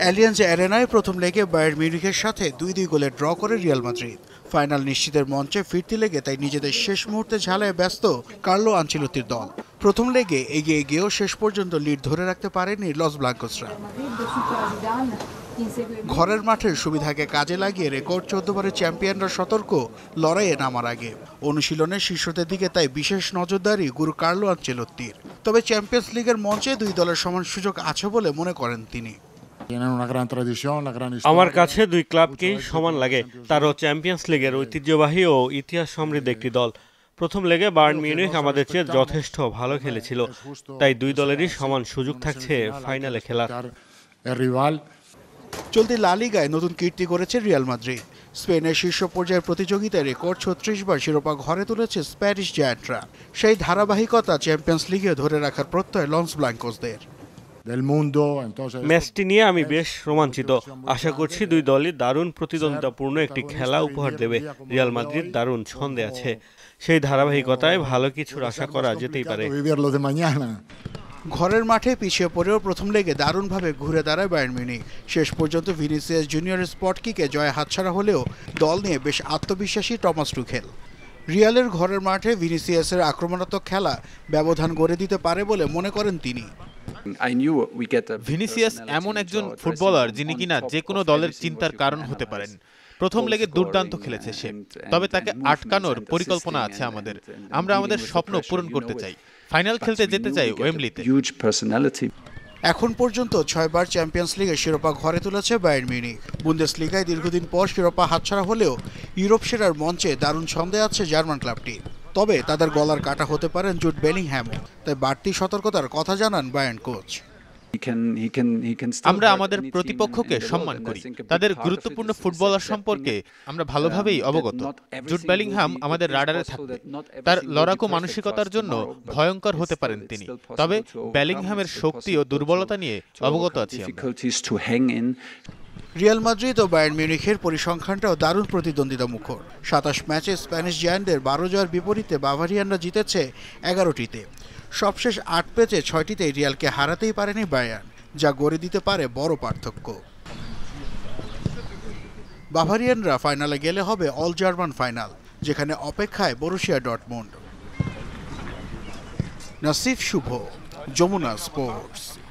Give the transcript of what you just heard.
Allianz অ্যারেনায় প্রথম লেগে Bayern মিউনিখের সাথে ২-২ গোলে ড্র করে রিয়াল মাদ্রিদ। ফাইনাল নিশ্চিতের মঞ্চে ফিরতি লেগে তাই নিজেদের শেষ মুহূর্তে ঝালায় ব্যস্ত কার্লো আনচেলত্তির দল। প্রথম লেগে এগিয়ে গিয়েও শেষ পর্যন্ত লিড ধরে রাখতে পারেনি লস ব্লাঙ্কোসরা। ঘরের মাঠের সুবিধাকে কাজে লাগিয়ে রেকর্ড ১৪ বারের চ্যাম্পিয়নরা সতর্ক লড়াইয়ে নামার আগে। অনুশীলনের শীর্ষদের দিকে তাই বিশেষ নজরদারি গুরু কার্লো আনচেলত্তির। তবে চ্যাম্পিয়ন্স লিগের মঞ্চে দুই দলের সমান সুযোগ আছে বলে মনে করেন তিনি। আমার কাছে দুই ক্লাবকেই সমান লাগে। তারও চ্যাম্পিয়ন্স লিগের ঐতিহ্যবাহী ও ইতিহাস সমৃদ্ধ একটি দল। প্রথম লেগে বায়ার্ন মিউনিখ আমাদের চেয়ে যথেষ্ট ভালো খেলেছিল, তাই দুই দলেরই সমান সুযোগ থাকছে ফাইনালে খেলার। চলতি লা লিগায় নতুন কীর্তি করেছে রিয়াল মাদ্রিদ। স্পেনের শীর্ষ পর্যায়ের প্রতিযোগিতায় রেকর্ড ৩৬ বার শিরোপা ঘরে তুলেছে স্প্যানিশ জায়ান্টরা। সেই ধারাবাহিকতা চ্যাম্পিয়ন্স লিগে ধরে রাখার প্রত্যয় লস ব্লাঙ্কোসদের। ম্যাচটি নিয়ে আমি বেশ রোমাঞ্চিত। আশা করছি দুই দলই দারুণ প্রতিদ্বন্দ্বিতাপূর্ণ একটি খেলা উপহার দেবে। রিয়াল মাদ্রিদ দারুণ ছন্দে আছে, সেই ধারাবাহিকতায় ভালো কিছুর আশা করা যেতেই পারে। ঘরের মাঠে পিছিয়ে পড়েও প্রথম লেগে দারুণভাবে ঘুরে দাঁড়ায় বায়ার্ন মিউনিখ। শেষ পর্যন্ত ভিনিসিয়াস জুনিয়রের স্পট কিকে জয় হাতছাড়া হলেও দল নিয়ে বেশ আত্মবিশ্বাসী টমাস টুখেল। রিয়ালের ঘরের মাঠে ভিনিসিয়াসের আক্রমণাত্মক খেলা ব্যবধান গড়ে দিতে পারে বলে মনে করেন তিনি। ভিনিসিয়াস এমন একজন ফুটবলার যিনি কিনা যে কোনো দলের চিন্তার কারণ হতে পারেন। প্রথম লেগে দুর্দান্ত খেলেছে সে, তবে তাকে আটকানোর পরিকল্পনা আছে আমাদের। আমরা আমাদের স্বপ্ন পূরণ করতে চাই, ফাইনাল খেলতে যেতে চাই ওয়েম্বলিতে। এখন পর্যন্ত ৬ বার চ্যাম্পিয়ন্স লিগের শিরোপা ঘরে তুলেছে বায়ার্ন মিউনিখ। বুন্দেসলিগায় দীর্ঘদিন পর শিরোপা হাতছাড়া হলেও ইউরোপ সেরার মঞ্চে দারুণ ছন্দে আছে জার্মান ক্লাবটি। তবে তাদের গলার কাটা হতে পারেন জুড বেলিংহ্যামও, তাই বাড়তি সতর্কতার কথা জানান বায়ার্ন কোচ। আমরা আমাদের প্রতিপক্ষকে সম্মান করি, তাদের গুরুত্বপূর্ণ ফুটবলার সম্পর্কে আমরা ভালোভাবেই অবগত। জুড বেলিংহাম আমাদের রাডারে থাকবে। তার লড়াকু মানসিকতার জন্য ভয়ঙ্কর হতে পারেন তিনি, তবে বেলিংহামের শক্তি ও দুর্বলতা নিয়ে অবগত আছি আমরা। রিয়াল মাদ্রিদ ও বায়ার্ন মিউনিখের পরিসংখ্যানটাও দারুণ প্রতিদ্বন্দ্বিতা মুখর। ২৭ ম্যাচে স্প্যানিশ জায়ান্টদের ১২ জয়ের বিপরীতে বাভারিয়ানরা জিতেছে ১১টিতে। সবশেষ ৮ ম্যাচে ৬টিতেই রিয়ালকে হারাতেই পারেনি বায়ার্ন, যা গড়ে দিতে পারে বড় পার্থক্য। বাভারিয়ানরা ফাইনালে গেলে হবে অল জার্মান ফাইনাল, যেখানে অপেক্ষায় Borussia Dortmund. Nasif Shuvo, Jamuna sports.